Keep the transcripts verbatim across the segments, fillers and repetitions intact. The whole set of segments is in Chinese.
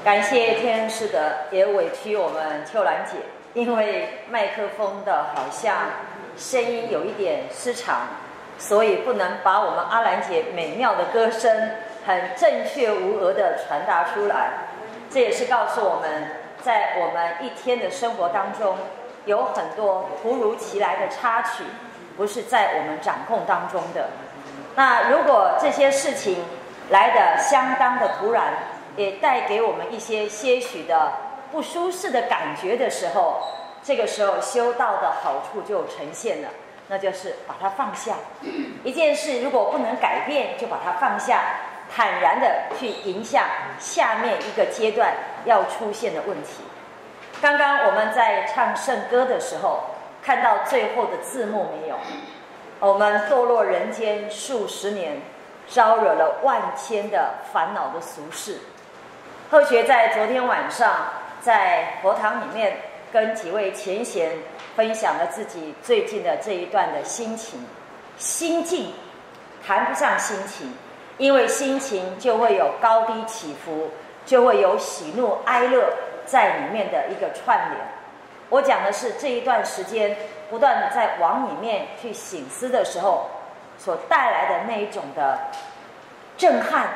感谢天恩师德，也委屈我们秋兰姐，因为麦克风的好像声音有一点失常，所以不能把我们阿兰姐美妙的歌声很正确无讹的传达出来。这也是告诉我们，在我们一天的生活当中，有很多突如其来的插曲，不是在我们掌控当中的。那如果这些事情来得相当的突然，也带给我们一些些许的不舒适的感觉的时候，这个时候修道的好处就呈现了，那就是把它放下。一件事如果不能改变，就把它放下，坦然的去迎向下面一个阶段要出现的问题。刚刚我们在唱圣歌的时候，看到最后的字幕没有？我们堕落人间数十年，招惹了万千的烦恼的俗事。后学在昨天晚上在佛堂里面跟几位前贤分享了自己最近的这一段的心情心境，谈不上心情，因为心情就会有高低起伏，就会有喜怒哀乐在里面的一个串联。我讲的是这一段时间不断的在往里面去省思的时候所带来的那一种的震撼。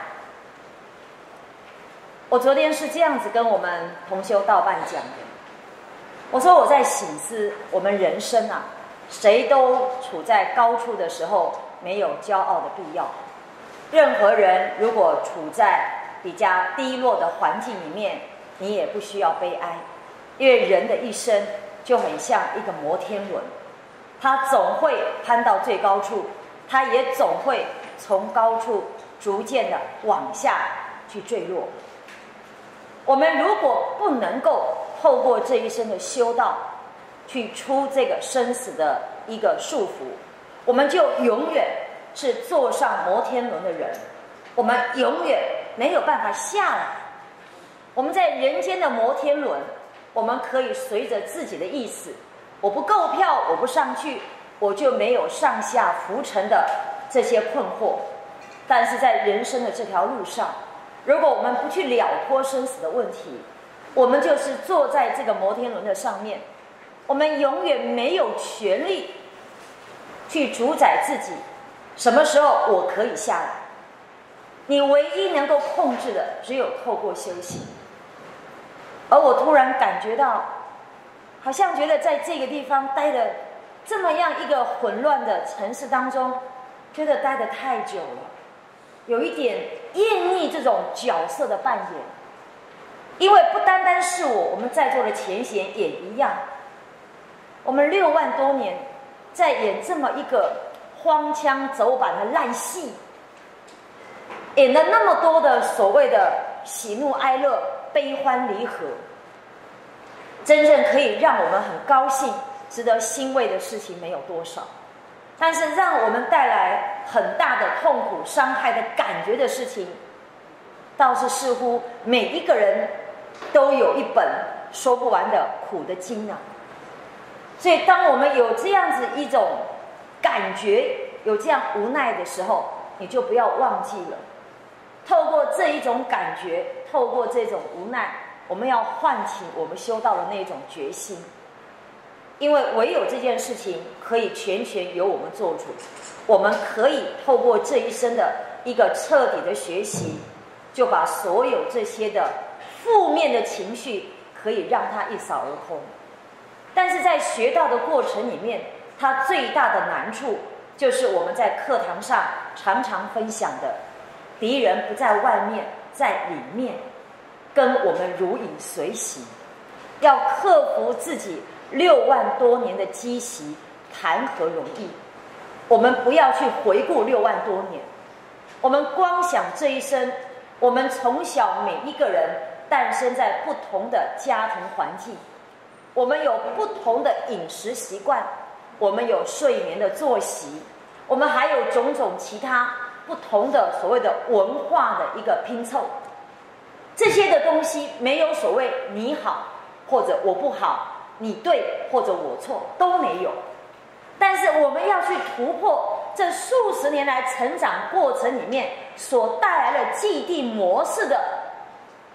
我昨天是这样子跟我们同修道伴讲的，我说我在省思我们人生啊，谁都处在高处的时候没有骄傲的必要。任何人如果处在比较低落的环境里面，你也不需要悲哀，因为人的一生就很像一个摩天轮，他总会攀到最高处，他也总会从高处逐渐的往下去坠落。我们如果不能够透过这一生的修道去出这个生死的一个束缚，我们就永远是坐上摩天轮的人，我们永远没有办法下来。我们在人间的摩天轮，我们可以随着自己的意思，我不购票我不上去，我就没有上下浮沉的这些困惑。但是在人生的这条路上，如果我们不去了脱生死的问题，我们就是坐在这个摩天轮的上面，我们永远没有权利去主宰自己什么时候我可以下来。你唯一能够控制的只有透过修行。而我突然感觉到，好像觉得在这个地方待的这么样一个混乱的城市当中，觉得待得太久了，有一点厌腻这种角色的扮演。因为不单单是我，我们在座的前贤也一样，我们六万多年在演这么一个荒腔走板的烂戏，演了那么多的所谓的喜怒哀乐悲欢离合，真正可以让我们很高兴值得欣慰的事情没有多少，但是让我们带来很大的痛苦伤害的感觉的事情，倒是似乎每一个人都有一本说不完的苦的经啊。所以当我们有这样子一种感觉，有这样无奈的时候，你就不要忘记了，透过这一种感觉，透过这种无奈，我们要唤起我们修道的那种决心。因为唯有这件事情可以全权由我们做主，我们可以透过这一生的一个彻底的学习，就把所有这些的负面的情绪可以让它一扫而空。但是在学道的过程里面，它最大的难处就是我们在课堂上常常分享的，敌人不在外面，在里面，跟我们如影随形。要克服自己六万多年的积习，谈何容易？我们不要去回顾六万多年，我们光想这一生，我们从小每一个人诞生在不同的家庭环境，我们有不同的饮食习惯，我们有睡眠的作息，我们还有种种其他不同的所谓的文化的一个拼凑。这些的东西没有所谓你好或者我不好，你对或者我错，都没有。但是我们要去突破这数十年来成长过程里面所带来的既定模式的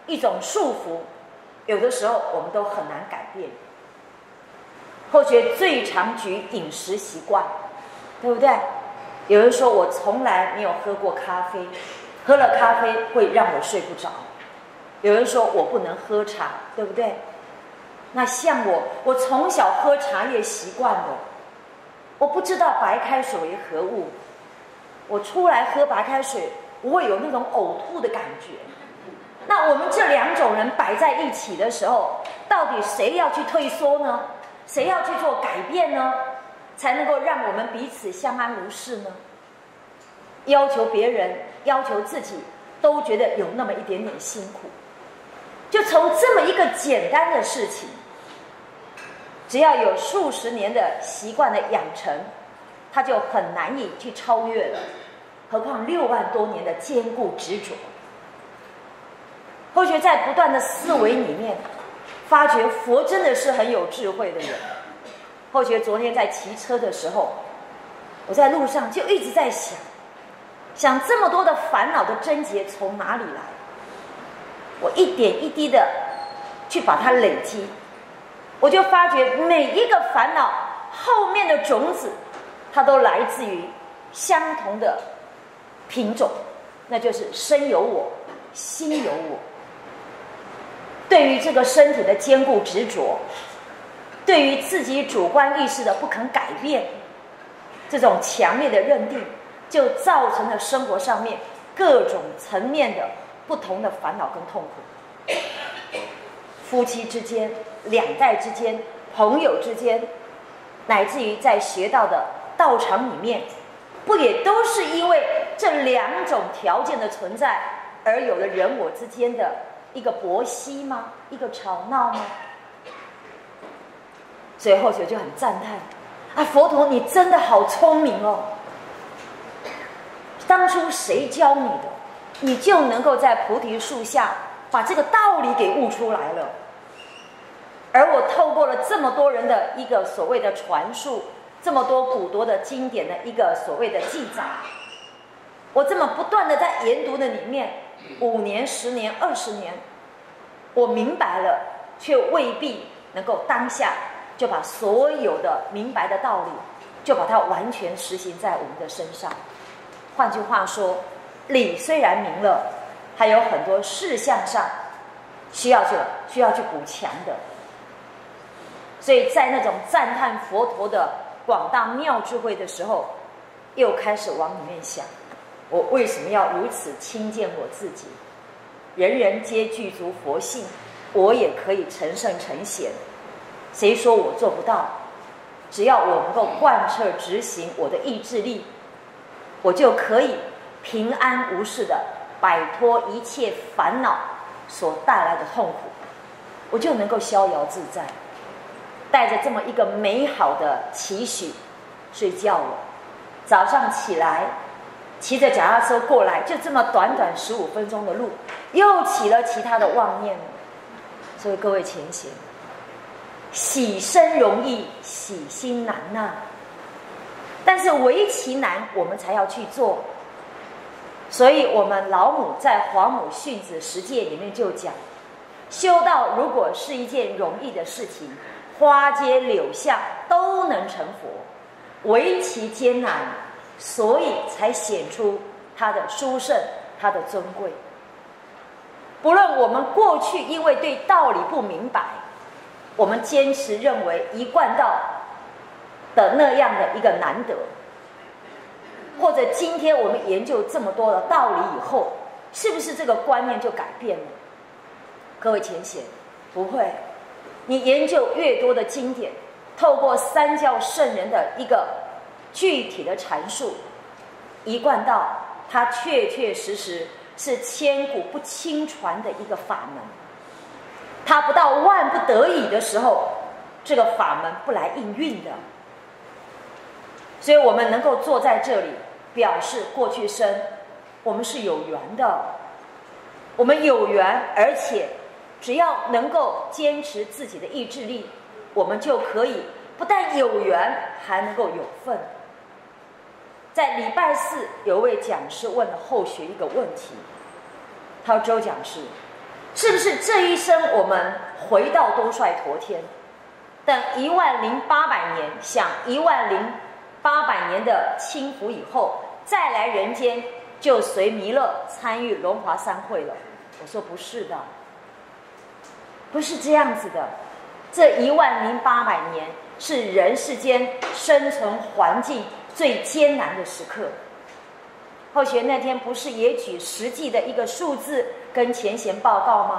一种束缚，有的时候我们都很难改变。或许最常举饮食习惯，对不对？有人说我从来没有喝过咖啡，喝了咖啡会让我睡不着。有人说我不能喝茶，对不对？那像我，我从小喝茶叶习惯的，我不知道白开水为何物，我出来喝白开水，我会有那种呕吐的感觉。那我们这两种人摆在一起的时候，到底谁要去退缩呢？谁要去做改变呢？才能够让我们彼此相安无事呢？要求别人，要求自己，都觉得有那么一点点辛苦。就从这么一个简单的事情，只要有数十年的习惯的养成，它就很难以去超越了。何况六万多年的坚固执着。或许在不断的思维里面，发觉佛真的是很有智慧的人。或许昨天在骑车的时候，我在路上就一直在想，想这么多的烦恼的症结从哪里来？我一点一滴的去把它累积，我就发觉每一个烦恼后面的种子，它都来自于相同的品种，那就是身有我，心有我。对于这个身体的坚固执着，对于自己主观意识的不肯改变，这种强烈的认定，就造成了生活上面各种层面的不同的烦恼跟痛苦。夫妻之间、两代之间、朋友之间，乃至于在学道的道场里面，不也都是因为这两种条件的存在，而有了人我之间的一个搏嬉吗？一个吵闹吗？所以后学就很赞叹啊，佛陀你真的好聪明哦！当初谁教你的？你就能够在菩提树下把这个道理给悟出来了。而我透过了这么多人的一个所谓的传述，这么多古多的经典的一个所谓的记载，我这么不断的在研读的里面，五年、十年、二十年，我明白了，却未必能够当下就把所有的明白的道理，就把它完全实行在我们的身上。换句话说，理虽然明了，还有很多事项上需要去需要去补强的。所以在那种赞叹佛陀的广大妙智慧的时候，又开始往里面想，我为什么要如此轻贱我自己？人人皆具足佛性，我也可以成圣成贤，谁说我做不到？只要我能够贯彻执行我的意志力，我就可以平安无事的摆脱一切烦恼所带来的痛苦，我就能够逍遥自在。带着这么一个美好的期许睡觉了，早上起来骑着脚踏车过来，就这么短短十五分钟的路，又起了其他的妄念了。所以各位前贤，喜身容易，喜心难呐、啊。但是唯其难，我们才要去做。所以我们老母在《黄母训子十戒》里面就讲，修道如果是一件容易的事情，花阶柳巷都能成佛，唯其艰难，所以才显出它的殊胜，它的尊贵。不论我们过去因为对道理不明白，我们坚持认为一贯道的那样的一个难得，或者今天我们研究这么多的道理以后，是不是这个观念就改变了？各位前贤，不会。你研究越多的经典，透过三教圣人的一个具体的阐述，一贯道它确确实实是千古不轻传的一个法门。它不到万不得已的时候，这个法门不来应运的。所以我们能够坐在这里，表示过去生我们是有缘的，我们有缘，而且只要能够坚持自己的意志力，我们就可以不但有缘，还能够有份。在礼拜四，有位讲师问了后学一个问题，他说：周讲师， 是不是这一生我们回到多帅陀天，等一万零八百年享一万零八百年的清福以后，再来人间就随弥勒参与龙华三会了？我说不是的，不是这样子的。这一万零八百年是人世间生存环境最艰难的时刻。后学那天不是也举实际的一个数字跟前贤报告吗？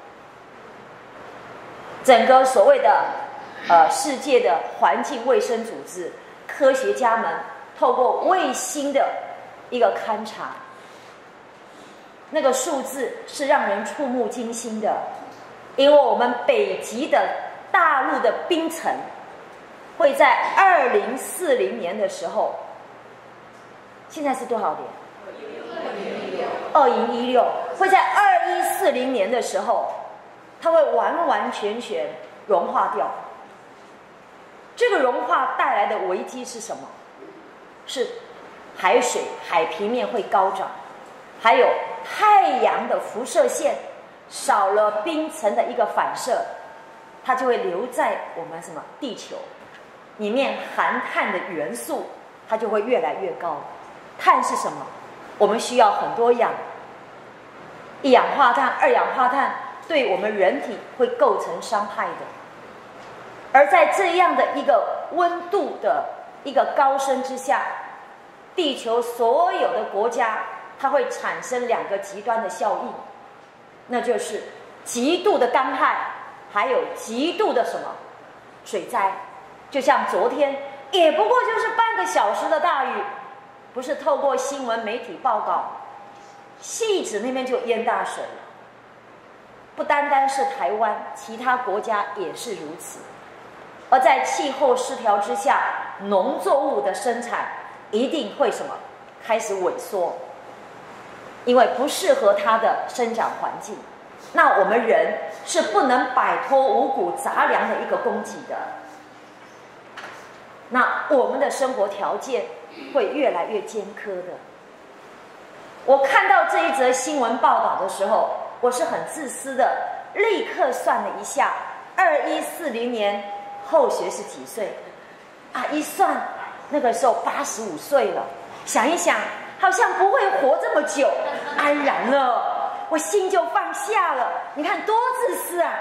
整个所谓的呃世界的环境卫生组织科学家们透过卫星的一个勘察，那个数字是让人触目惊心的。因为我们北极的大陆的冰层会在二零四零年的时候，现在是多少年？二零一六会在二一四零年的时候，它会完完全全融化掉。这个融化带来的危机是什么？是海水海平面会高涨，还有太阳的辐射线少了冰层的一个反射，它就会留在我们什么地球里面，含碳的元素它就会越来越高。碳是什么？我们需要很多氧，一氧化碳、二氧化碳对我们人体会构成伤害的。而在这样的一个温度的一个高升之下，地球所有的国家它会产生两个极端的效应，那就是极度的干旱，还有极度的什么水灾。就像昨天也不过就是半个小时的大雨，不是透过新闻媒体报告，汐止那边就淹大水了。不单单是台湾，其他国家也是如此。而在气候失调之下，农作物的生产一定会什么开始萎缩，因为不适合它的生长环境。那我们人是不能摆脱五谷杂粮的一个供给的，那我们的生活条件会越来越艰苛的。我看到这一则新闻报道的时候，我是很自私的，立刻算了一下，二一四零年后学是几岁啊？一算那个时候八十五岁了，想一想好像不会活这么久，安然了，我心就放下了。你看多自私啊！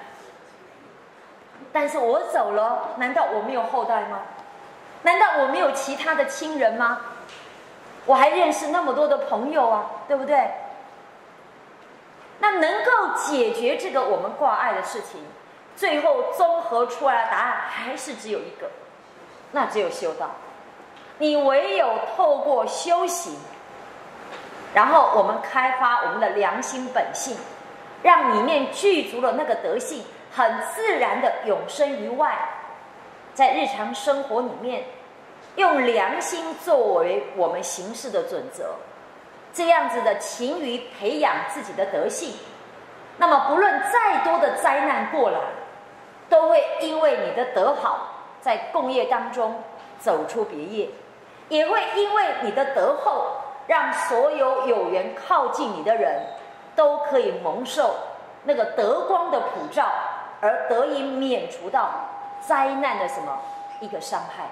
但是我走了，难道我没有后代吗？难道我没有其他的亲人吗？我还认识那么多的朋友啊，对不对？那能够解决这个我们挂碍的事情，最后综合出来的答案还是只有一个，那只有修道。你唯有透过修行，然后我们开发我们的良心本性，让里面具足了那个德性，很自然的永生于外，在日常生活里面用良心作为我们行事的准则，这样子的勤于培养自己的德性，那么不论再多的灾难过来，都会因为你的德好，在共业当中走出别业，也会因为你的德厚，让所有有缘靠近你的人都可以蒙受那个德光的普照，而得以免除到灾难的什么一个伤害。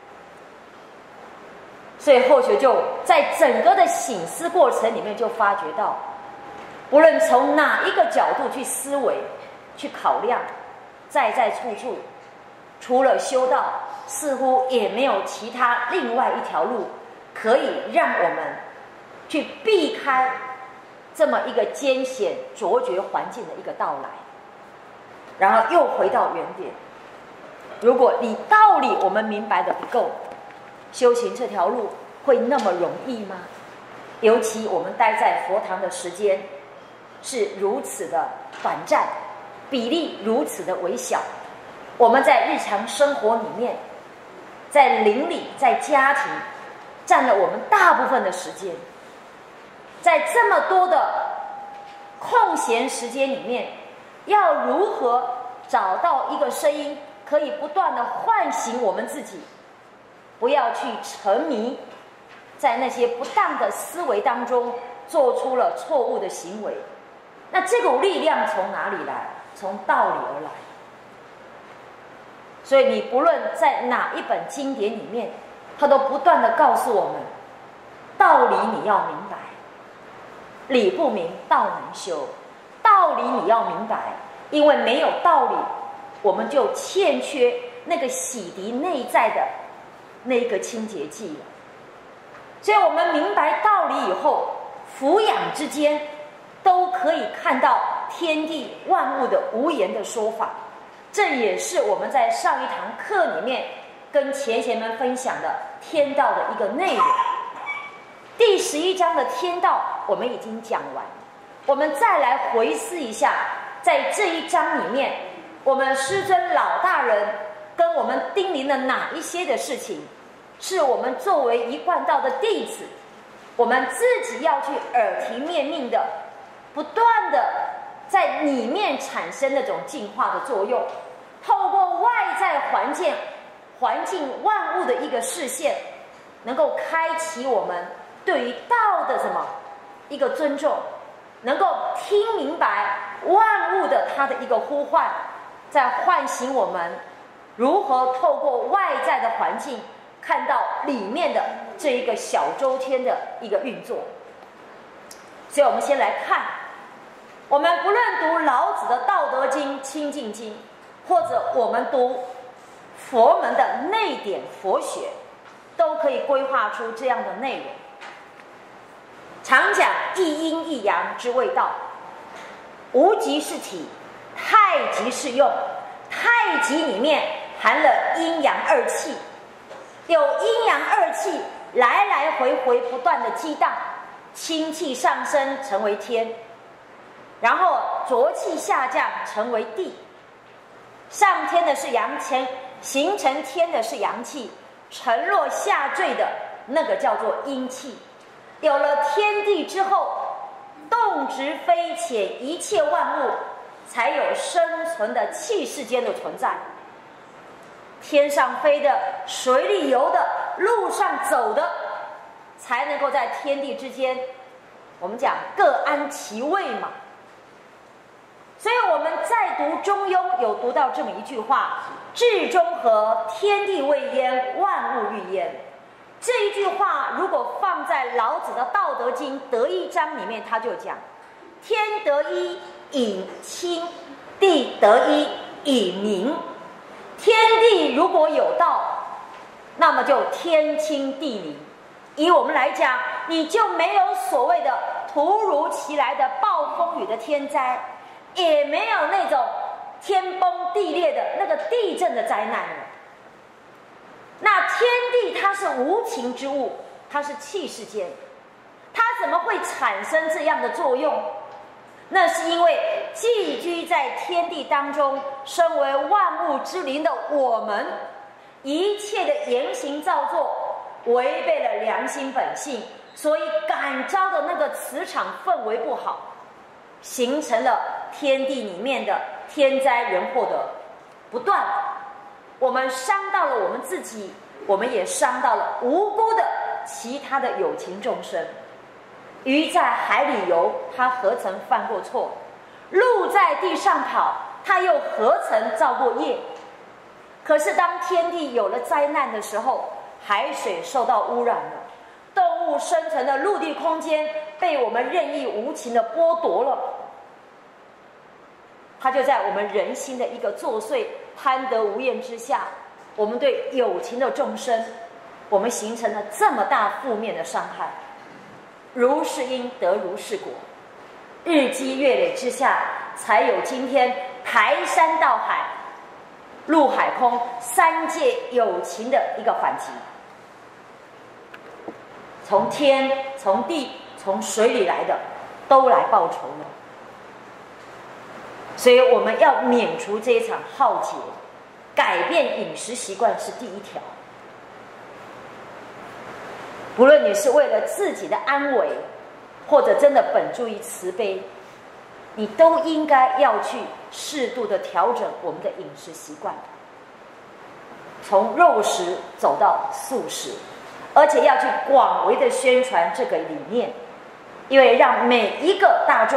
所以后学就在整个的省思过程里面就发觉到，无论从哪一个角度去思维去考量，在在处处除了修道，似乎也没有其他另外一条路可以让我们去避开这么一个艰险卓绝环境的一个到来。然后又回到原点，如果你道理我们明白的不够，修行这条路会那么容易吗？尤其我们待在佛堂的时间是如此的短暂，比例如此的微小，我们在日常生活里面，在邻里，在家庭占了我们大部分的时间，在这么多的空闲时间里面，要如何找到一个声音可以不断的唤醒我们自己，不要去沉迷在那些不当的思维当中，做出了错误的行为， 那这股力量从哪里来？从道理而来。所以你不论在哪一本经典里面，它都不断的告诉我们，道理你要明白，理不明道难修。道理你要明白，因为没有道理，我们就欠缺那个洗涤内在的那个清洁剂了。所以我们明白道理以后，俯仰之间都可以看到天地万物的无言的说法。这也是我们在上一堂课里面跟前贤们分享的天道的一个内容。第十一章的天道我们已经讲完，我们再来回思一下，在这一章里面，我们师尊老大人跟我们叮咛了哪一些的事情，是我们作为一贯道的弟子，我们自己要去耳提面命的，不断的在里面产生那种净化的作用，透过外在环境环境万物的一个视线，能够开启我们对于道的什么一个尊重，能够听明白万物的它的一个呼唤，在唤醒我们如何透过外在的环境看到里面的这一个小周天的一个运作。所以我们先来看，我们不论读老子的《道德经》《清净经》，或者我们读佛门的内典佛学，都可以规划出这样的内容。常讲一阴一阳之谓道，无极是体，太极是用。太极里面含了阴阳二气，有阴阳二气来来回回不断的激荡，清气上升成为天，然后浊气下降成为地。上天的是阳气，形成天的是阳气，沉落下坠的那个叫做阴气。有了天地之后，动直飞潜一切万物才有生存的气世间的存在。天上飞的，水里游的，路上走的，才能够在天地之间，我们讲各安其位嘛。所以我们在读中庸有读到这么一句话：至中和，天地未焉，万物欲焉。这一句话如果放在老子的《道德经》得一章里面，他就讲：天得一以清，地得一以明。天地如果有道，那么就天清地明。以我们来讲，你就没有所谓的突如其来的暴风雨的天灾，也没有那种天崩地裂的那个地震的灾难了。那天地它是无情之物，它是气世间，它怎么会产生这样的作用？那是因为寄居在天地当中，身为万物之灵的我们，一切的言行造作违背了良心本性，所以感召的那个磁场氛围不好，形成了天地里面的天灾人祸的不断。我们伤到了我们自己，我们也伤到了无辜的其他的有情众生。鱼在海里游，它何曾犯过错？鹿在地上跑，它又何曾造过业？可是当天地有了灾难的时候，海水受到污染了，动物生存的陆地空间被我们任意无情的剥夺了，它就在我们人心的一个作祟贪得无厌之下，我们对有情的众生，我们形成了这么大负面的伤害。如是因得如是果，日积月累之下，才有今天排山倒海、陆海空三界有情的一个反击。从天、从地、从水里来的，都来报仇了。所以我们要免除这一场浩劫，改变饮食习惯是第一条。不论你是为了自己的安危，或者真的本住于慈悲，你都应该要去适度的调整我们的饮食习惯，从肉食走到素食，而且要去广为的宣传这个理念，因为让每一个大众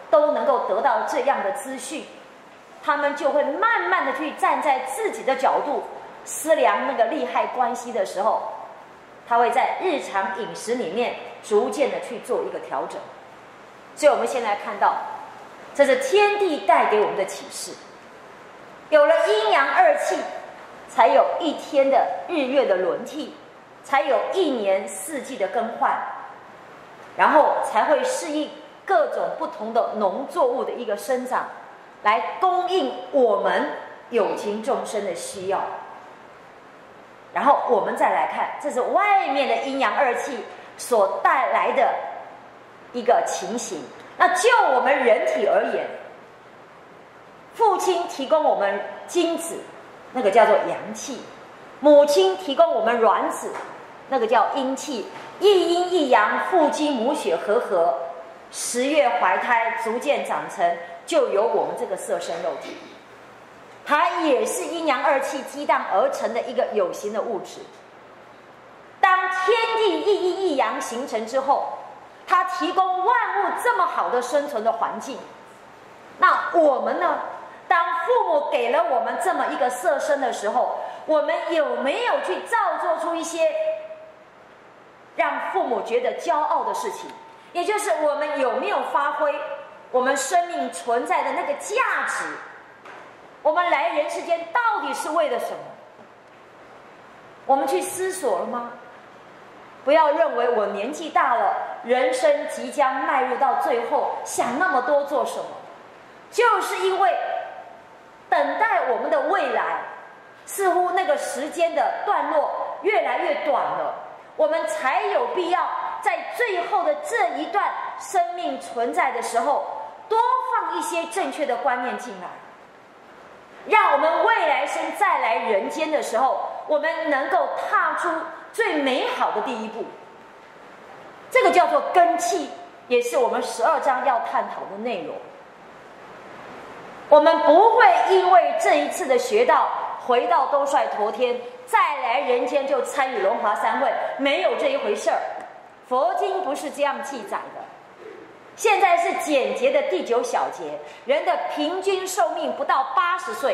都能够得到这样的资讯，他们就会慢慢的去站在自己的角度思量那个利害关系的时候，他会在日常饮食里面逐渐的去做一个调整。所以我们先来看到，这是天地带给我们的启示。有了阴阳二气，才有一天的日月的轮替，才有一年四季的更换，然后才会适应各种不同的农作物的一个生长，来供应我们有情众生的需要。然后我们再来看，这是外面的阴阳二气所带来的一个情形。那就我们人体而言，父亲提供我们精子，那个叫做阳气；母亲提供我们卵子，那个叫阴气。一阴一阳，父精母血和合，十月怀胎，逐渐长成，就有我们这个色身肉体。它也是阴阳二气激荡而成的一个有形的物质。当天地一阴一阳形成之后，它提供万物这么好的生存的环境。那我们呢？当父母给了我们这么一个色身的时候，我们有没有去造作出一些让父母觉得骄傲的事情？也就是我们有没有发挥我们生命存在的那个价值？我们来人世间到底是为了什么？我们去思索了吗？不要认为我年纪大了，人生即将迈入到最后，想那么多做什么？就是因为等待我们的未来，似乎那个时间的段落越来越短了，我们才有必要在最后的这一段生命存在的时候，多放一些正确的观念进来，让我们未来生再来人间的时候，我们能够踏出最美好的第一步。这个叫做根气，也是我们十二章要探讨的内容。我们不会因为这一次的学道，回到兜率陀天，再来人间就参与龙华三会，没有这一回事儿。佛经不是这样记载的。现在是简洁的第九小节，人的平均寿命不到八十岁。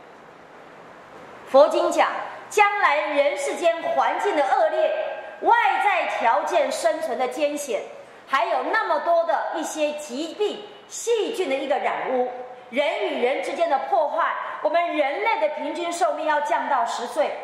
佛经讲，将来人世间环境的恶劣，外在条件生存的艰险，还有那么多的一些疾病、细菌的一个染污，人与人之间的破坏，我们人类的平均寿命要降到十岁。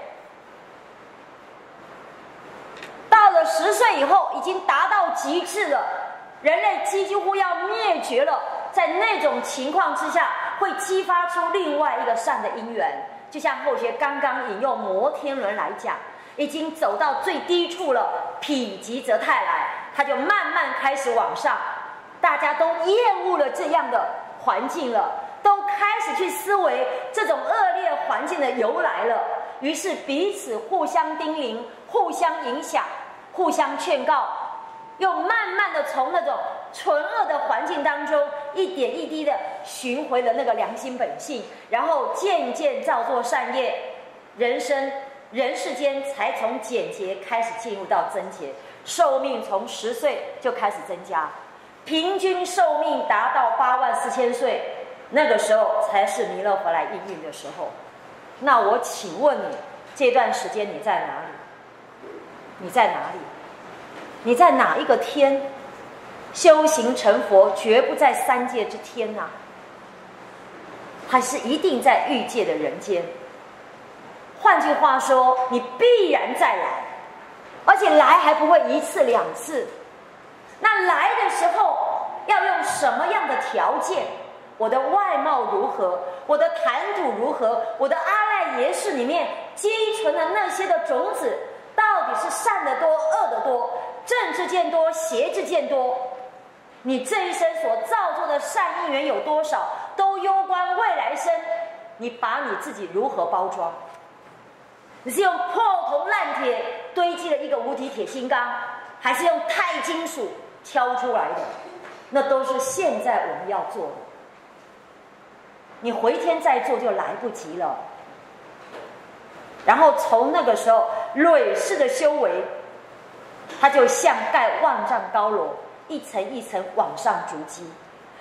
到了十岁以后，已经达到极致了，人类几乎要灭绝了。在那种情况之下，会激发出另外一个善的因缘。就像后学刚刚引用摩天轮来讲，已经走到最低处了，否极则泰来，它就慢慢开始往上。大家都厌恶了这样的环境了，都开始去思维这种恶劣环境的由来了，于是彼此互相叮咛，互相影响，互相劝告，又慢慢的从那种纯恶的环境当中一点一滴的寻回了那个良心本性，然后渐渐造作善业，人生人世间才从简洁开始进入到增节，寿命从十岁就开始增加，平均寿命达到八万四千岁，那个时候才是弥勒佛来应运的时候。那我请问你，这段时间你在哪里？你在哪里？你在哪一个天？修行成佛绝不在三界之天啊，还是一定在欲界的人间。换句话说，你必然再来，而且来还不会一次两次。那来的时候要用什么样的条件？我的外貌如何？我的谈吐如何？我的阿赖耶识里面积存的那些的种子，到底是善的多，恶的多，正之见多，邪之见多？你这一生所造作的善因缘有多少，都攸关未来生你把你自己如何包装。你是用破铜烂铁堆积了一个无敌铁金刚，还是用钛金属敲出来的？那都是现在我们要做的。你回天再做就来不及了。然后从那个时候累世的修为，它就像盖万丈高楼，一层一层往上筑基。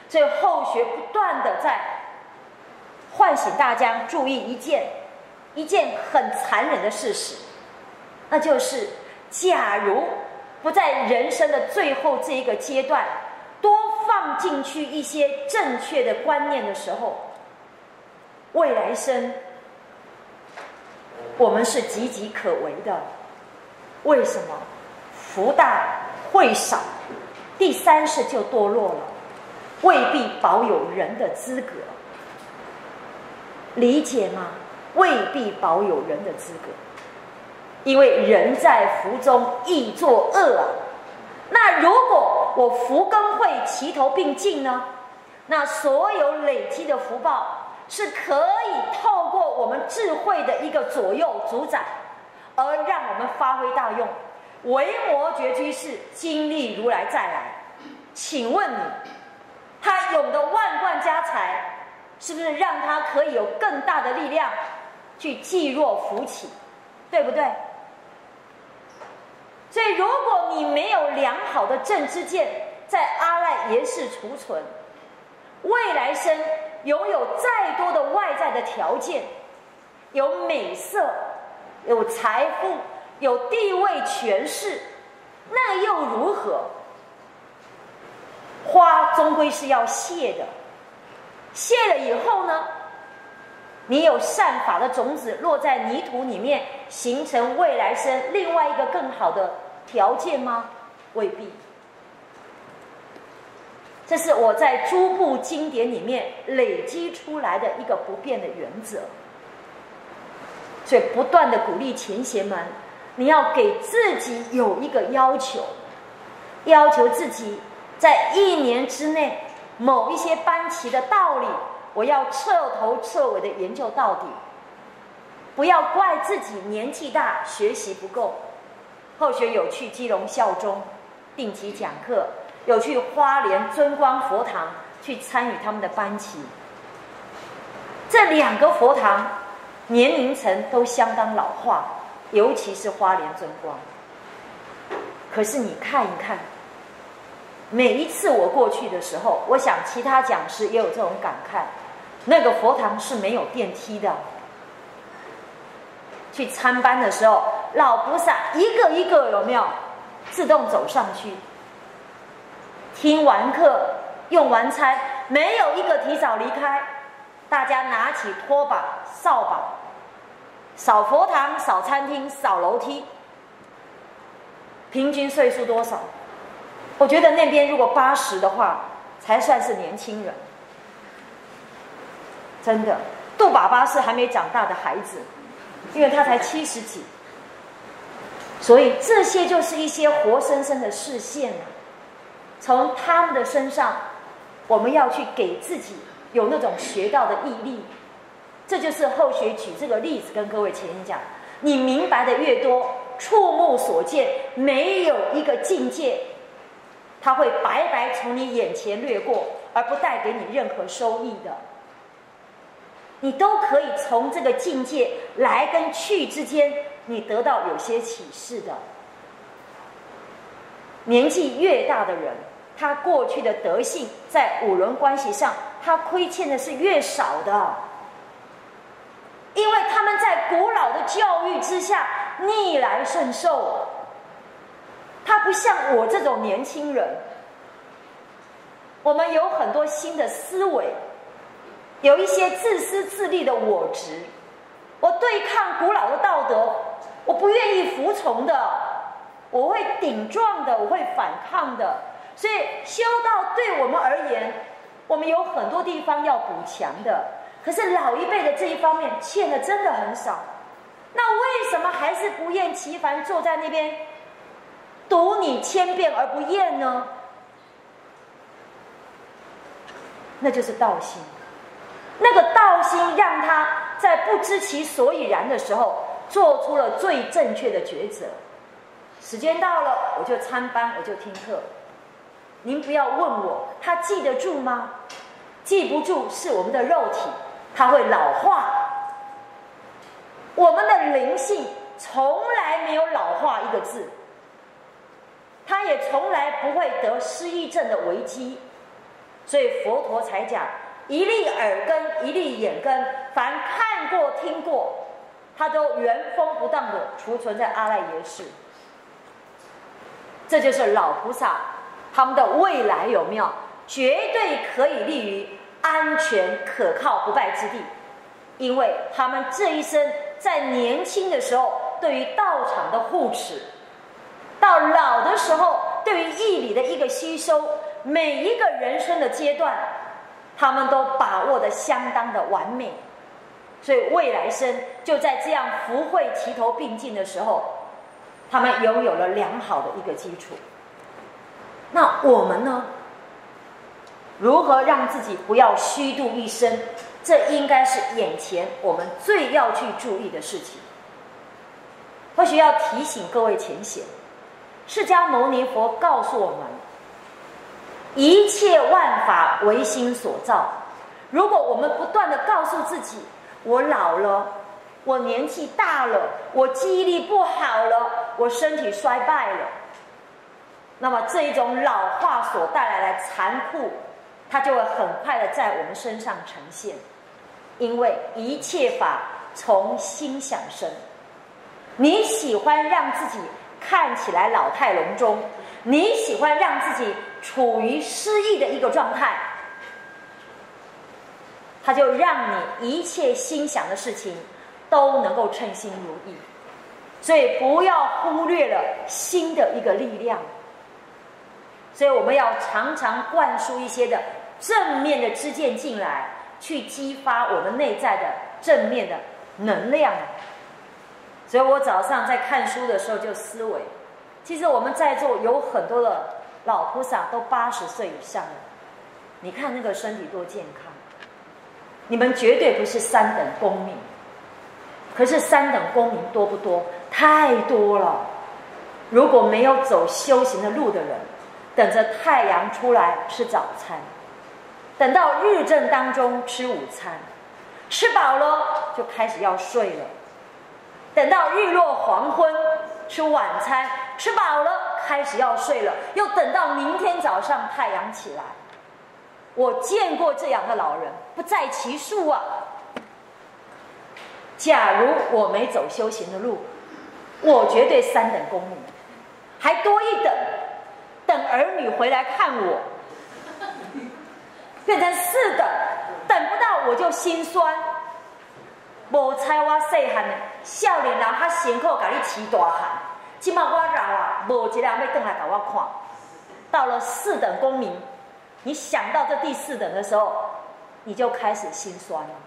所以后学不断的在唤醒大家注意一件一件很残忍的事实，那就是假如不在人生的最后这一个阶段多放进去一些正确的观念的时候，未来生我们是岌岌可危的。为什么？福大慧少，第三世就堕落了，未必保有人的资格。理解吗？未必保有人的资格，因为人在福中易作恶啊。那如果我福跟慧齐头并进呢？那所有累积的福报是可以透过我们智慧的一个左右主宰，而让我们发挥大用。维摩诘居士经历如来再来，请问你，他有的万贯家财，是不是让他可以有更大的力量去济弱扶起，对不对？所以如果你没有良好的正知见在阿赖耶识储存，未来生拥有再多的外在的条件，有美色，有财富，有地位权势，那又如何？花终归是要谢的，谢了以后呢，你有善法的种子落在泥土里面，形成未来生另外一个更好的条件吗？未必。这是我在诸部经典里面累积出来的一个不变的原则。所以不断的鼓励前贤们，你要给自己有一个要求，要求自己在一年之内某一些班级的道理，我要彻头彻尾的研究到底，不要怪自己年纪大学习不够。后学有去基隆孝中定期讲课，有去花莲尊光佛堂去参与他们的班级。这两个佛堂年龄层都相当老化，尤其是花莲尊光。可是你看一看，每一次我过去的时候，我想其他讲师也有这种感慨，那个佛堂是没有电梯的。去参班的时候，老菩萨一个一个有没有自动走上去，听完课用完餐，没有一个提早离开，大家拿起拖把扫把，扫佛堂，扫餐厅，扫楼梯。平均岁数多少？我觉得那边如果八十的话才算是年轻人。真的，杜爸爸是还没长大的孩子，因为他才七十几。所以这些就是一些活生生的示现啊，从他们的身上我们要去给自己有那种学到的毅力。这就是后学举这个例子跟各位前人讲，你明白的越多，触目所见没有一个境界它会白白从你眼前掠过，而不带给你任何收益的。你都可以从这个境界来跟去之间，你得到有些启示的。年纪越大的人，他过去的德性在五伦关系上，他亏欠的是越少的，因为他们在古老的教育之下逆来顺受。他不像我这种年轻人，我们有很多新的思维，有一些自私自利的我执，我对抗古老的道德，我不愿意服从的，我会顶撞的，我会反抗的。所以修道对我们而言，我们有很多地方要补强的，可是老一辈的这一方面欠的真的很少。那为什么还是不厌其烦坐在那边读你千遍而不厌呢？那就是道心。那个道心让他在不知其所以然的时候，做出了最正确的抉择。时间到了，我就参班，我就听课。您不要问我，他记得住吗？记不住是我们的肉体，它会老化。我们的灵性从来没有老化一个字，它也从来不会得失忆症的危机。 所以佛陀才讲一粒耳根，一粒眼根，凡看过听过，它都原封不当的储存在阿赖耶识。这就是老菩萨他们的未来有没有绝对可以立于安全可靠不败之地，因为他们这一生在年轻的时候对于道场的护持，到老的时候对于义理的一个吸收，每一个人生的阶段他们都把握得相当的完美，所以未来生就在这样福慧齐头并进的时候，他们拥有了良好的一个基础。那我们呢？如何让自己不要虚度一生？这应该是眼前我们最要去注意的事情。或许要提醒各位前贤，释迦牟尼佛告诉我们，一切万法唯心所造。如果我们不断地告诉自己，我老了，我年纪大了，我记忆力不好了，我身体衰败了，那么这一种老化所带来的残酷，它就会很快的在我们身上呈现。因为一切法从心想生，你喜欢让自己看起来老态龙钟，你喜欢让自己处于失忆的一个状态，它就让你一切心想的事情都能够称心如意。所以不要忽略了心的一个力量，所以我们要常常灌输一些的正面的知见进来，去激发我们内在的正面的能量。所以我早上在看书的时候就思维，其实我们在座有很多的老菩萨都八十岁以上了，你看那个身体多健康，你们绝对不是三等公民。可是三等公民多不多？太多了。如果没有走修行的路的人，等着太阳出来吃早餐，等到日正当中吃午餐，吃饱了就开始要睡了，等到日落黄昏吃晚餐，吃饱了开始要睡了，又等到明天早上太阳起来。我见过这样的老人不在其数啊。假如我没走修行的路，我绝对三等公民，还多一等，等儿女回来看我，变成四等，等不到我就心酸。无猜我细汉的少年人较辛苦，甲你饲大汉，今嘛我老啊，无一个人要回来给我看。到了四等公民，你想到这第四等的时候，你就开始心酸了，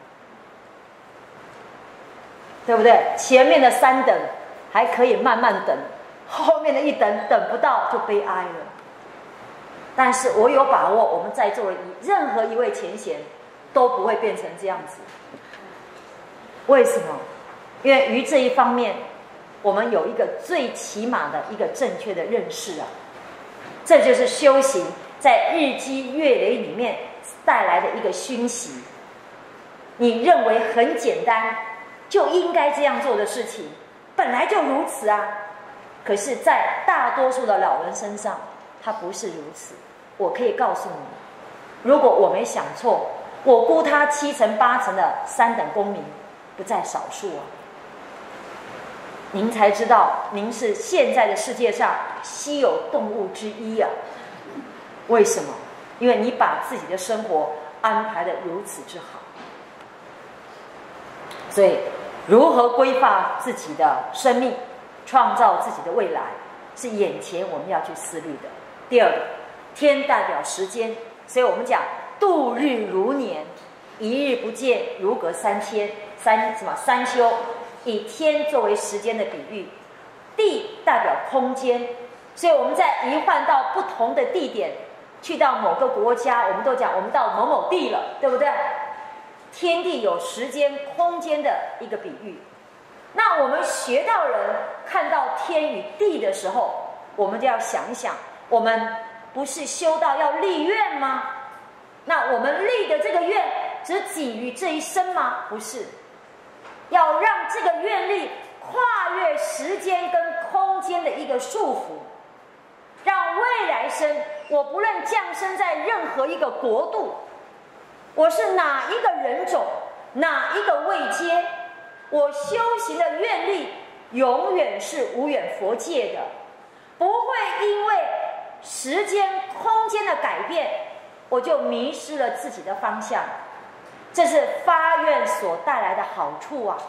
对不对？前面的三等还可以慢慢等，后面的一等等不到就悲哀了。但是我有把握，我们在座的任何一位前贤都不会变成这样子。为什么？因为于这一方面，我们有一个最起码的一个正确的认识啊，这就是修行在日积月累里面带来的一个熏习。你认为很简单，就应该这样做的事情，本来就如此啊。可是，在大多数的老人身上，它不是如此。我可以告诉你，如果我没想错，我估他七成八成的三等公民不在少数啊。您才知道，您是现在的世界上稀有动物之一啊。为什么？因为你把自己的生活安排得如此之好。所以，如何规划自己的生命，创造自己的未来，是眼前我们要去思虑的。第二个，天代表时间，所以我们讲度日如年，一日不见如隔三千，三什么三秋，以天作为时间的比喻。地代表空间，所以我们在移换到不同的地点，去到某个国家，我们都讲我们到某某地了，对不对？天地有时间空间的一个比喻。那我们学到人看到天与地的时候，我们就要想一想，我们不是修道要立愿吗？那我们立的这个愿只给予这一生吗？不是，要让这个愿力跨越时间跟空间的一个束缚，让未来生我不论降生在任何一个国度，我是哪一个人种，哪一个位阶，我修行的愿力永远是无远佛界的，不会因为时间空间的改变，我就迷失了自己的方向。这是发愿所带来的好处啊！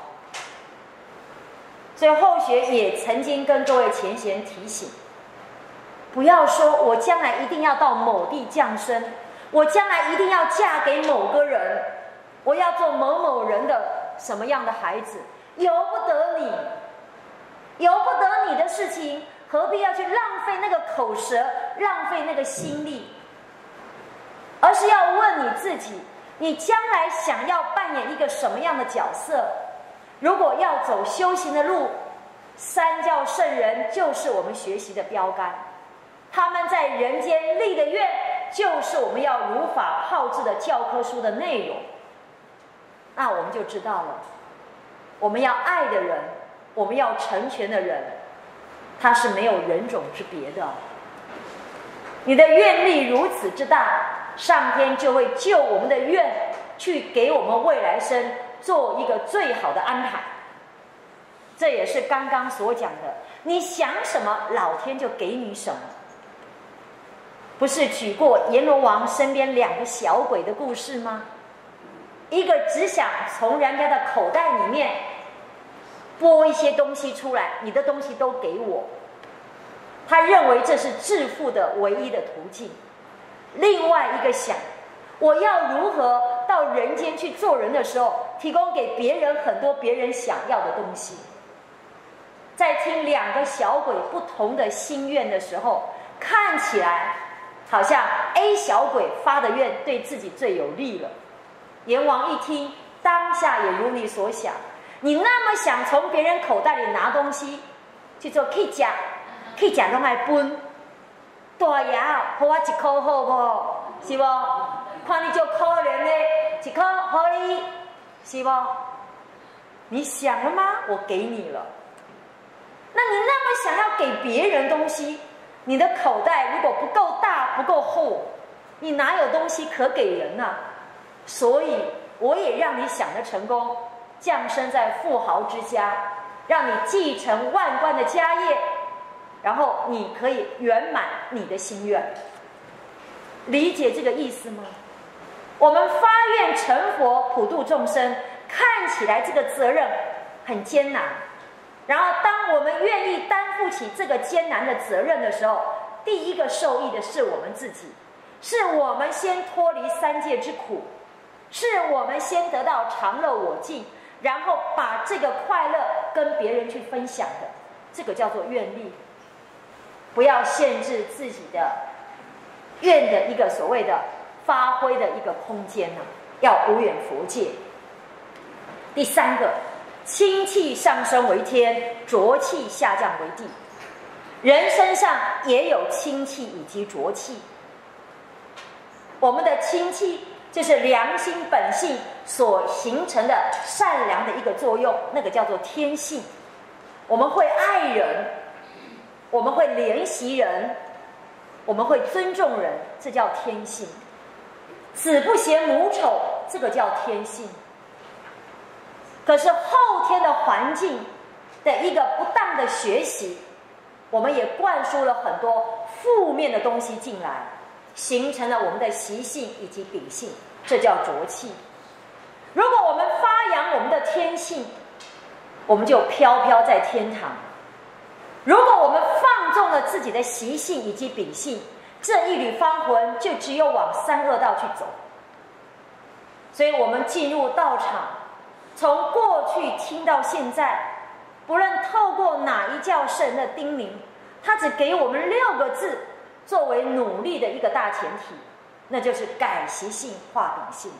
所以后学也曾经跟各位前贤提醒，不要说我将来一定要到某地降生，我将来一定要嫁给某个人，我要做某某人的什么样的孩子，由不得你，由不得你的事情，何必要去浪费那个口舌，浪费那个心力？而是要问你自己，你将来想要扮演一个什么样的角色？如果要走修行的路，三教圣人就是我们学习的标杆，他们在人间立的愿，就是我们要如法炮制的教科书的内容。那我们就知道了，我们要爱的人，我们要成全的人，他是没有人种之别的。你的愿力如此之大，上天就会就我们的愿去给我们未来生做一个最好的安排。这也是刚刚所讲的，你想什么，老天就给你什么。不是举过阎罗王身边两个小鬼的故事吗？一个只想从人家的口袋里面拨一些东西出来，你的东西都给我，他认为这是致富的唯一的途径。另外一个想，我要如何到人间去做人的时候，提供给别人很多别人想要的东西。在听两个小鬼不同的心愿的时候，看起来好像 A 小鬼发的愿对自己最有利了。阎王一听，当下也如你所想，你那么想从别人口袋里拿东西去做去吃，去吃拢爱分，大爷给我一块好不？是不？看你就可怜的，一块给你，是不？你想了吗？我给你了。那你那么想要给别人东西，你的口袋如果不够大不够厚，你哪有东西可给人啊？所以我也让你想得成功，降生在富豪之家，让你继承万贯的家业，然后你可以圆满你的心愿。理解这个意思吗？我们发愿成佛普度众生，看起来这个责任很艰难，然后当我们愿意担负起这个艰难的责任的时候，第一个受益的是我们自己，是我们先脱离三界之苦，是我们先得到常乐我净，然后把这个快乐跟别人去分享的，这个叫做愿力。不要限制自己的愿的一个所谓的发挥的一个空间呢、啊，要无远佛界。第三个，清气上升为天，浊气下降为地。人身上也有清气以及浊气。我们的清气就是良心本性所形成的善良的一个作用，那个叫做天性。我们会爱人，我们会怜惜人，我们会尊重人，这叫天性。子不嫌母丑，这个叫天性。可是后天的环境的一个不当的学习，我们也灌输了很多负面的东西进来，形成了我们的习性以及秉性，这叫浊气。如果我们发扬我们的天性，我们就飘飘在天堂；如果我们放纵了自己的习性以及秉性，这一缕芳魂就只有往三恶道去走。所以我们进入道场，从过去听到现在，不论透过哪一教圣人的叮咛，他只给我们六个字作为努力的一个大前提，那就是改习性化秉性。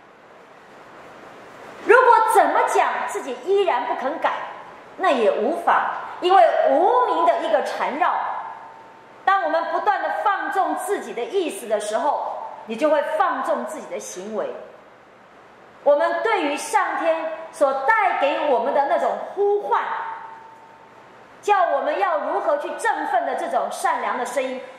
如果怎么讲自己依然不肯改，那也无法，因为无名的一个缠绕。当我们不断的放纵自己的意思的时候，你就会放纵自己的行为。我们对于上天所带给我们的那种呼唤，叫我们要如何去振奋的这种善良的声音，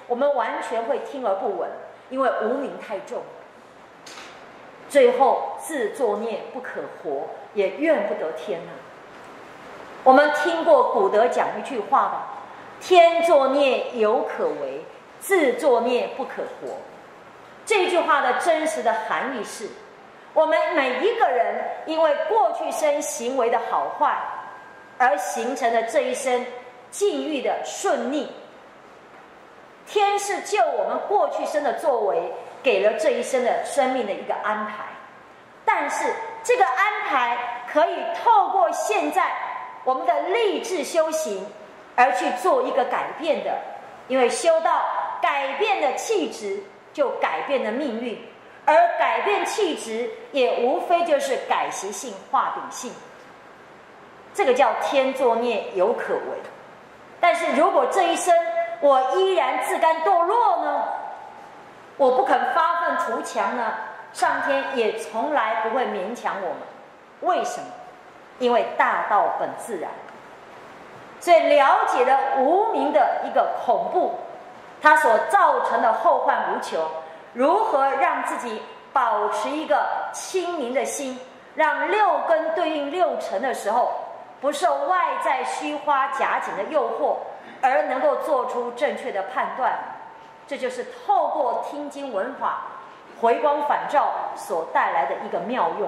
我们完全会听而不闻，因为无明太重。最后自作孽不可活，也怨不得天啊。我们听过古德讲一句话吧：天作孽犹可为，自作孽不可活。这句话的真实的含义是，我们每一个人因为过去生行为的好坏，而形成了这一生境遇的顺逆。天是就我们过去生的作为，给了这一生的生命的一个安排，但是这个安排可以透过现在我们的立志修行而去做一个改变的。因为修道改变了气质，就改变了命运，而改变气质也无非就是改习性化秉性，这个叫天作孽犹可为。但是如果这一生我依然自甘堕落呢，我不肯发愤图强呢，上天也从来不会勉强我们。为什么？因为大道本自然。所以了解了无明的一个恐怖，它所造成的后患无穷，如何让自己保持一个清明的心，让六根对应六尘的时候，不受外在虚花假景的诱惑，而能够做出正确的判断。这就是透过听经闻法回光返照所带来的一个妙用。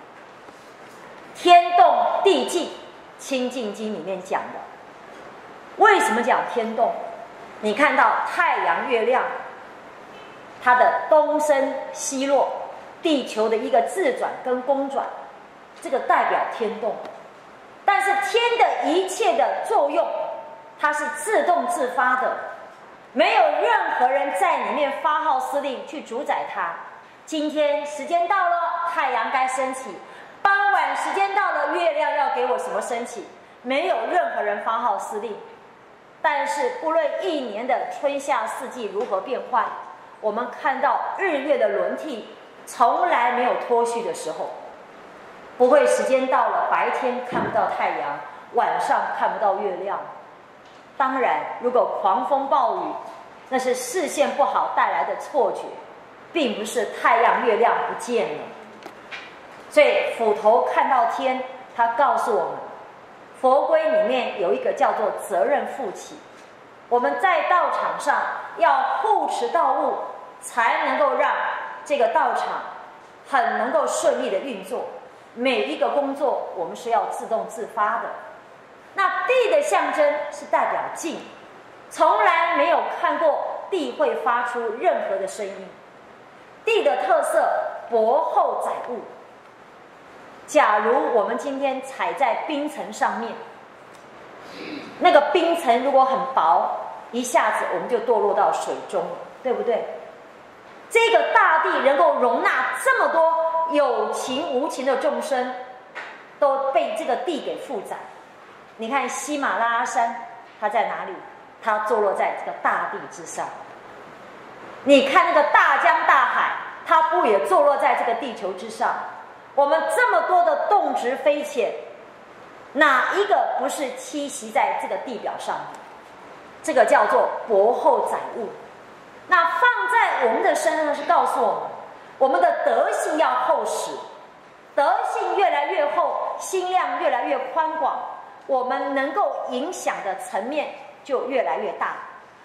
天动地静，清净经里面讲的。为什么讲天动？你看到太阳月亮它的东升西落，地球的一个自转跟公转，这个代表天动。但是天的一切的作用，它是自动自发的，没有任何人在里面发号施令去主宰它。今天时间到了，太阳该升起；傍晚时间到了，月亮要给我什么升起，没有任何人发号施令。但是不论一年的春夏四季如何变换，我们看到日月的轮替从来没有脱序的时候，不会时间到了白天看不到太阳，晚上看不到月亮。当然如果狂风暴雨，那是视线不好带来的错觉，并不是太阳月亮不见了。所以斧头看到天，它告诉我们，佛规里面有一个叫做责任负起。我们在道场上要护持道务，才能够让这个道场很能够顺利的运作。每一个工作我们是要自动自发的。那地的象征是代表静，从来没有看过地会发出任何的声音。地的特色薄厚载物。假如我们今天踩在冰层上面，那个冰层如果很薄，一下子我们就堕落到水中，对不对？这个大地能够容纳这么多有情无情的众生，都被这个地给负载。你看喜马拉雅山，它在哪里？它坐落在这个大地之上。你看那个大江大海，它不也坐落在这个地球之上？我们这么多的动植飞潜，哪一个不是栖息在这个地表上？这个叫做薄厚载物。那放在我们的身上是告诉我们，我们的德性要厚实，德性越来越厚，心量越来越宽广，我们能够影响的层面就越来越大。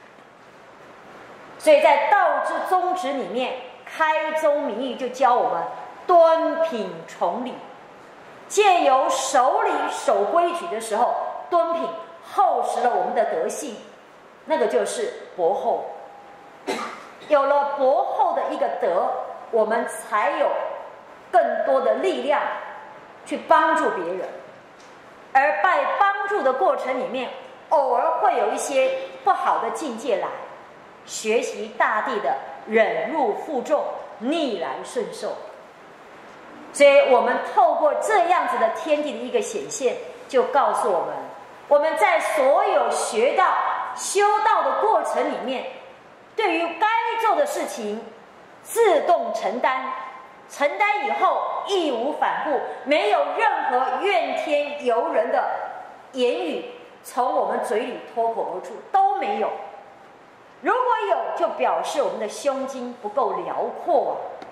所以在道之宗旨里面，开宗明义就教我们端品崇礼，借由守礼守规矩的时候，敦品厚实了我们的德性，那个就是薄厚。有了薄厚的一个德，我们才有更多的力量去帮助别人。而在帮助的过程里面，偶尔会有一些不好的境界来，学习大地的忍辱负重，逆来顺受。所以我们透过这样子的天地的一个显现，就告诉我们，我们在所有学道修道的过程里面，对于该做的事情自动承担，承担以后义无反顾，没有任何怨天尤人的言语从我们嘴里脱口而出，都没有。 如果有，就表示我们的胸襟不够辽阔啊。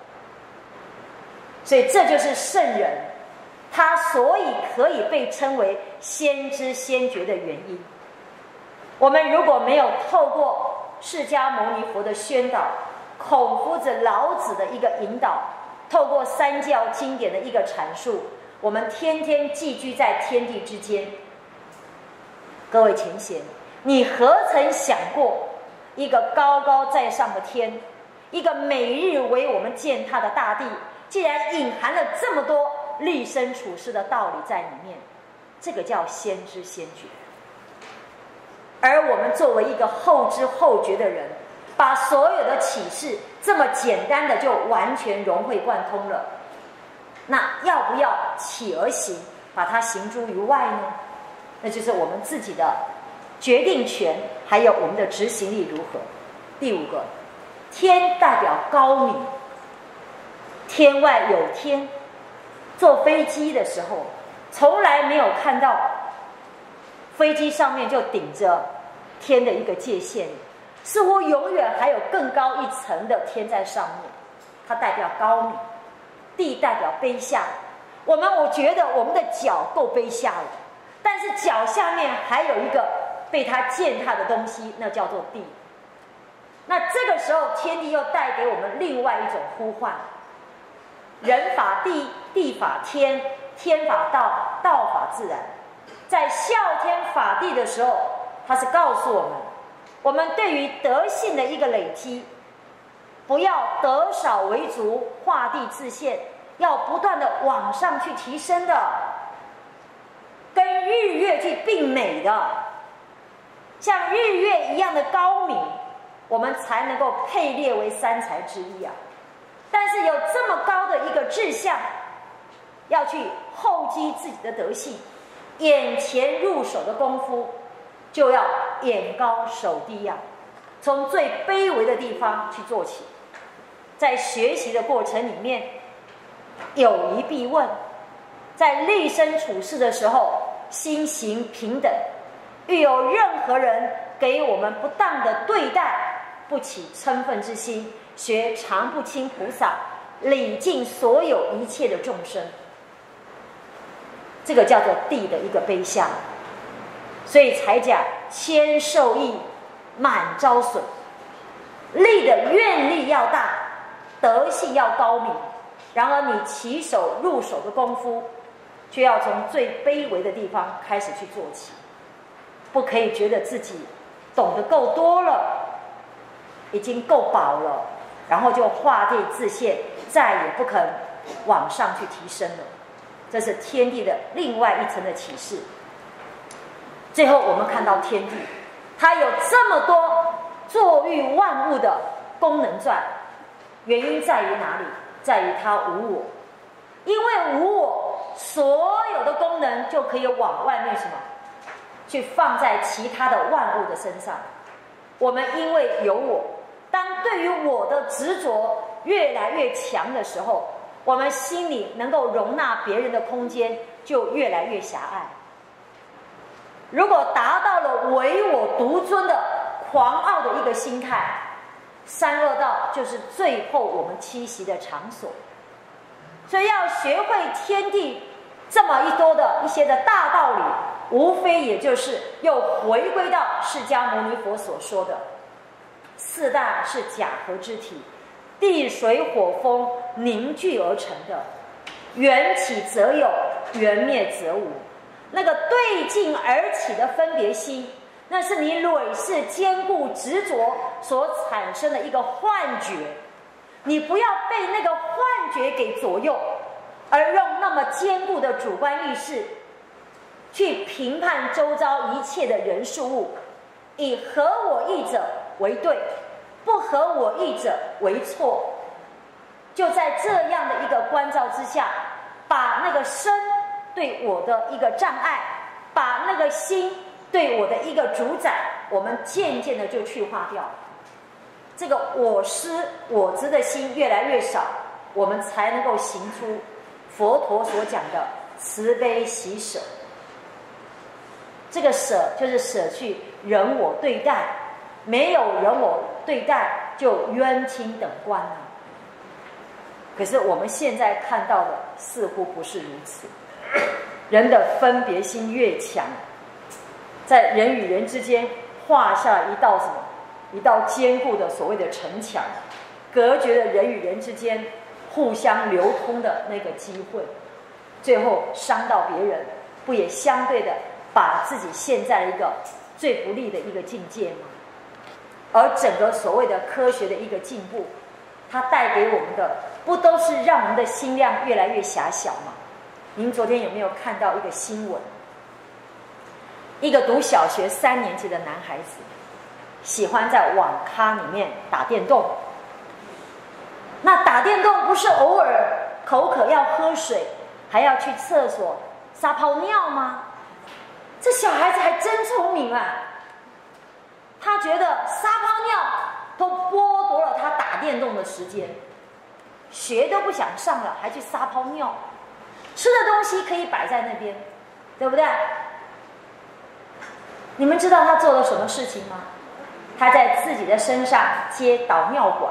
所以这就是圣人，他所以可以被称为先知先觉的原因。我们如果没有透过释迦牟尼佛的宣导，孔夫子、老子的一个引导，透过三教经典的一个阐述，我们天天寄居在天地之间。各位前贤，你何曾想过，一个高高在上的天，一个每日为我们践踏的大地，竟然隐含了这么多立身处世的道理在里面？这个叫先知先觉。而我们作为一个后知后觉的人，把所有的启示这么简单的就完全融会贯通了，那要不要起而行，把它行诸于外呢？那就是我们自己的决定权，还有我们的执行力如何。第五个，天代表高明，天外有天。坐飞机的时候，从来没有看到飞机上面就顶着天的一个界限，似乎永远还有更高一层的天在上面。它代表高明，地代表卑下。我们我觉得我们的脚够卑下了，但是脚下面还有一个被它践踏的东西，那叫做地。那这个时候，天地又带给我们另外一种呼唤：人法地，地法天，天法道，道法自然。在孝天法地的时候，它是告诉我们，我们对于德性的一个累积，不要得少为足，画地自限，要不断的往上去提升的，跟日月去并美的，像日月一样的高明，我们才能够配列为三才之一啊。但是有这么高的一个志向，要去厚积自己的德性，眼前入手的功夫就要眼高手低呀、啊，从最卑微的地方去做起。在学习的过程里面，有一必问，在立身处世的时候，心行平等，遇有任何人给我们不当的对待，不起嗔忿之心，学常不轻菩萨，礼敬所有一切的众生。这个叫做地的一个卑下。所以才讲谦受益，满招损。力的愿力要大，德性要高明，然而你起手入手的功夫，却要从最卑微的地方开始去做起。不可以觉得自己懂得够多了，已经够饱了，然后就画地自限，再也不肯往上去提升了。这是天地的另外一层的启示。最后我们看到天地，它有这么多作育万物的功能在，原因在于哪里？在于它无我。因为无我，所有的功能就可以往外面什么？去放在其他的万物的身上。我们因为有我，当对于我的执着越来越强的时候，我们心里能够容纳别人的空间就越来越狭隘。如果达到了唯我独尊的狂傲的一个心态，三恶道就是最后我们栖息的场所。所以要学会天地这么一多的一些的大道理，无非也就是又回归到释迦牟尼佛所说的四大是假合之体，地水火风凝聚而成的，缘起则有，缘灭则无。那个对镜而起的分别心，那是你累世坚固执着所产生的一个幻觉。你不要被那个幻觉给左右，而用那么坚固的主观意识去评判周遭一切的人事物，以合我意者为对，不合我意者为错。就在这样的一个关照之下，把那个身对我的一个障碍，把那个心对我的一个主宰，我们渐渐的就去化掉。这个我师我执的心越来越少，我们才能够行出佛陀所讲的慈悲喜舍。这个舍就是舍去人我对待， 没有人我对待，就冤亲等观了。可是我们现在看到的似乎不是如此，人的分别心越强，在人与人之间画下一道什么？一道坚固的所谓的城墙，隔绝了人与人之间互相流通的那个机会，最后伤到别人，不也相对的把自己陷在了一个最不利的一个境界吗？而整个所谓的科学的一个进步，它带给我们的不都是让我们的心量越来越狭小吗？您昨天有没有看到一个新闻？一个读小学三年级的男孩子，喜欢在网咖里面打电动。那打电动不是偶尔口渴要喝水，还要去厕所撒泡尿吗？这小孩子还真聪明啊！他觉得撒泡尿都剥夺了他打电动的时间，学都不想上了，还去撒泡尿。吃的东西可以摆在那边，对不对？你们知道他做了什么事情吗？他在自己的身上接导尿管，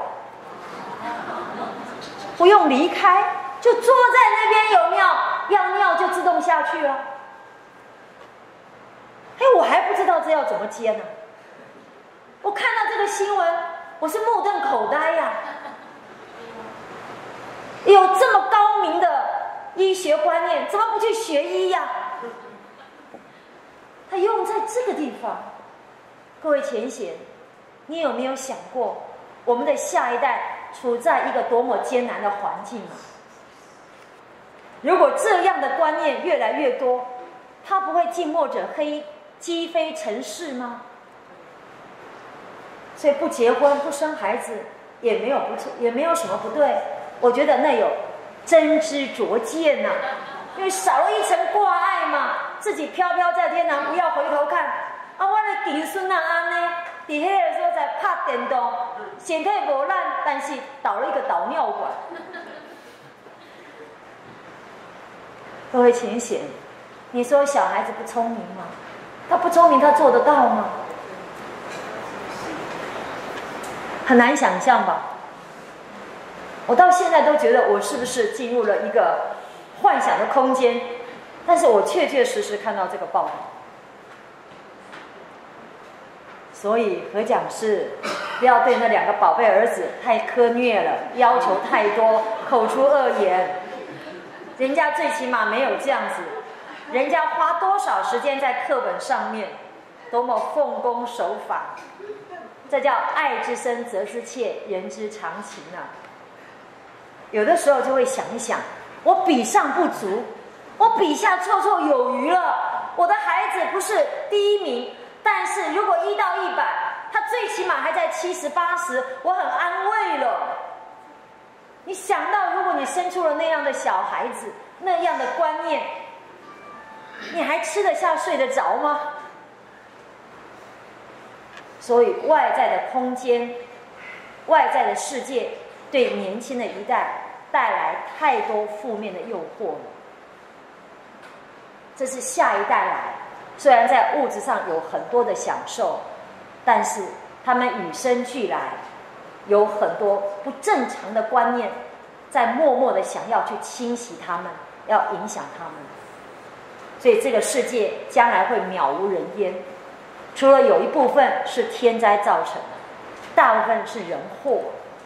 不用离开，就坐在那边，有尿要尿就自动下去了。哎，我还不知道这要怎么接呢。我看到这个新闻，我是目瞪口呆呀！有这么高明的医学观念，怎么不去学医呀？他用在这个地方，各位浅显，你有没有想过，我们的下一代处在一个多么艰难的环境啊？如果这样的观念越来越多，他不会近墨者黑，积非成是吗？所以不结婚不生孩子也没有不错，也没有什么不对。我觉得那有真知灼见呐、啊，因为少了一层挂碍嘛，自己飘飘在天堂，不要回头看。啊，我的子孙啊安呢，在迄个时候在拍电动，身体无烂，但是倒了一个导尿管。各位浅显，你说小孩子不聪明吗？他不聪明，他做得到吗？很难想象吧。我到现在都觉得我是不是进入了一个幻想的空间，但是我确确实实看到这个报道。所以何讲是不要对那两个宝贝儿子太苛虐了，要求太多，口出恶言。人家最起码没有这样子，人家花多少时间在课本上面，多么奉公守法，这叫爱之深责之切，人之常情啊。有的时候就会想一想，我比上不足，我比下绰绰有余了。我的孩子不是第一名，但是如果一到一百，他最起码还在七十八十，我很安慰了。你想到，如果你生出了那样的小孩子，那样的观念，你还吃得下、睡得着吗？所以外在的空间、外在的世界，对年轻的一代带来太多负面的诱惑了。这是下一代来，虽然在物质上有很多的享受，但是他们与生俱来有很多不正常的观念，在默默的想要去侵袭他们，要影响他们。所以这个世界将来会渺无人烟，除了有一部分是天灾造成的，大部分是人祸。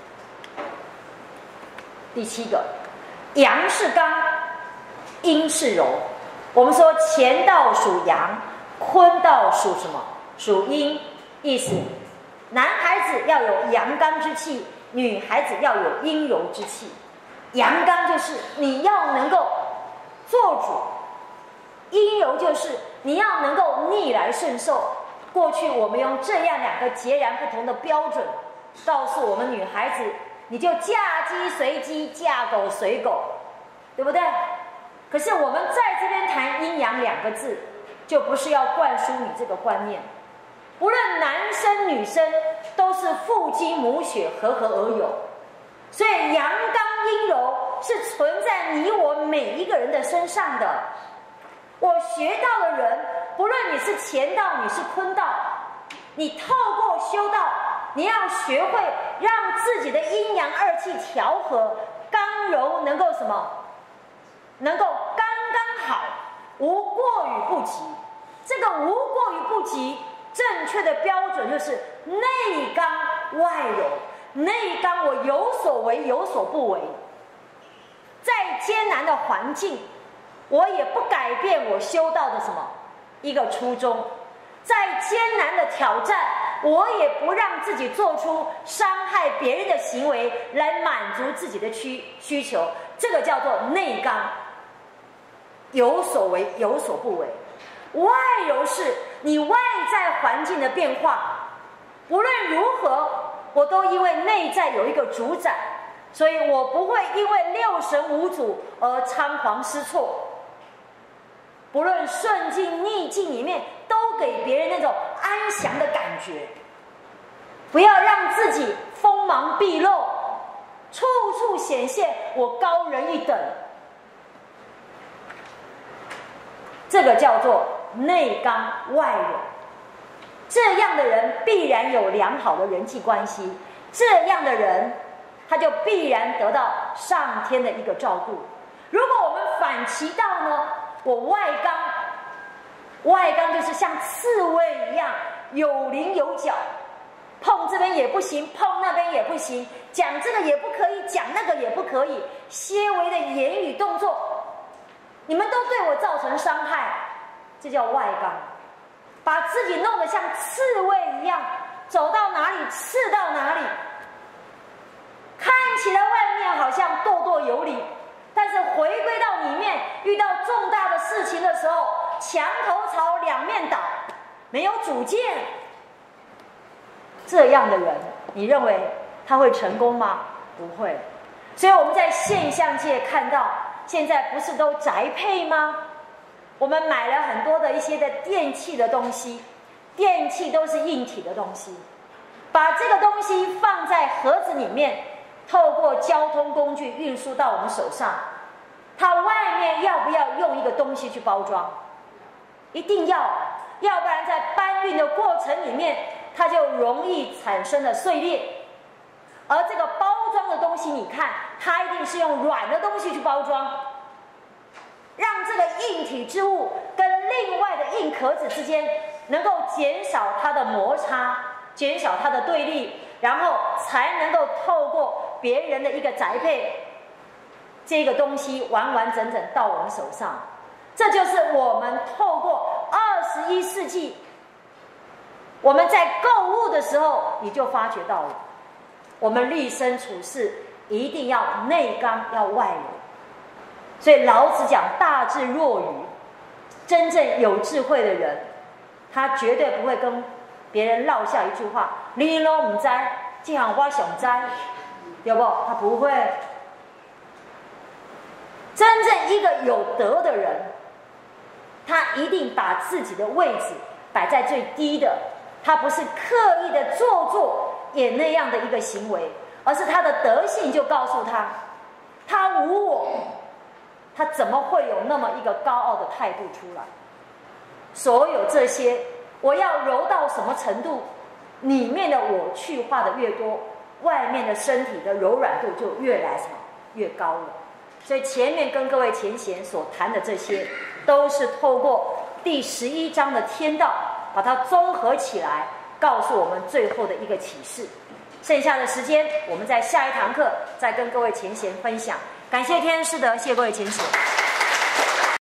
第七个，阳是刚，阴是柔。我们说乾道属阳，坤道属什么？属阴。意思，男孩子要有阳刚之气，女孩子要有阴柔之气。阳刚就是你要能够做主，阴柔就是你要能够逆来顺受。过去我们用这样两个截然不同的标准告诉我们女孩子，你就嫁鸡随鸡，嫁狗随狗，对不对？可是我们在这边谈阴阳两个字，就不是要灌输你这个观念。不论男生女生，都是父精母血合合而有，所以阳刚阴柔是存在你我每一个人的身上的。我学到的人，不论你是乾道你是坤道， 你透过修道，你要学会让自己的阴阳二气调和，刚柔能够什么？能够刚刚好，无过于不及。这个无过于不及，正确的标准就是内刚外柔。内刚我有所为，有所不为。再艰难的环境，我也不改变我修道的什么一个初衷。再艰难的挑战，我也不让自己做出伤害别人的行为来满足自己的需需求。这个叫做内刚，有所为，有所不为。外柔是你外在环境的变化，无论如何，我都因为内在有一个主宰，所以我不会因为六神无主而仓皇失措。不论顺境逆境里面，都给别人那种安详的感觉，不要让自己锋芒毕露，处处显现我高人一等。这个叫做内刚外柔。这样的人必然有良好的人际关系，这样的人他就必然得到上天的一个照顾。如果我们反其道呢，我外刚，外刚就是像刺猬一样有棱有角，碰这边也不行，碰那边也不行，讲这个也不可以，讲那个也不可以，些微的言语动作你们都对我造成伤害，这叫外刚。把自己弄得像刺猬一样，走到哪里刺到哪里，看起来外面好像咄咄有礼，但是回归到里面，遇到重大的事情的时候，墙头草两面倒，没有主见。这样的人，你认为他会成功吗？不会。所以我们在现象界看到，现在不是都宅配吗？我们买了很多的一些的电器的东西，电器都是硬体的东西，把这个东西放在盒子里面，透过交通工具运输到我们手上，它外面要不要用一个东西去包装？一定要，要不然在搬运的过程里面，它就容易产生了碎裂。而这个包装的东西，你看，它一定是用软的东西去包装，让这个硬体之物跟另外的硬壳子之间能够减少它的摩擦，减少它的对立，然后才能够透过别人的一个宅配，这个东西完完整整到我们手上。这就是我们透过二十一世纪，我们在购物的时候，你就发觉到了，我们立身处世一定要内刚，要外柔。所以老子讲大智若愚，真正有智慧的人，他绝对不会跟别人落下一句话，你都不知道，这样我想知道，对不？他不会。真正一个有德的人，他一定把自己的位置摆在最低的，他不是刻意的做作也那样的一个行为，而是他的德性就告诉他，他无我，他怎么会有那么一个高傲的态度出来？所有这些，我要柔到什么程度，里面的我去化的越多，外面的身体的柔软度就越来什么越高了。所以前面跟各位前贤所谈的这些，都是透过第十一章的天道，把它综合起来，告诉我们最后的一个启示。剩下的时间，我们在下一堂课再跟各位前贤分享。感谢天恩师德，谢谢各位前贤。